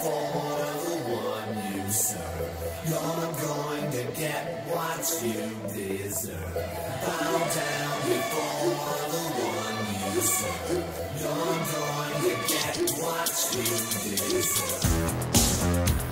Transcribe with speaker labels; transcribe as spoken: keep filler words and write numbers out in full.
Speaker 1: before the one you serve. You're going to get what you deserve. Bow down before the one you serve. You're going to get what you deserve.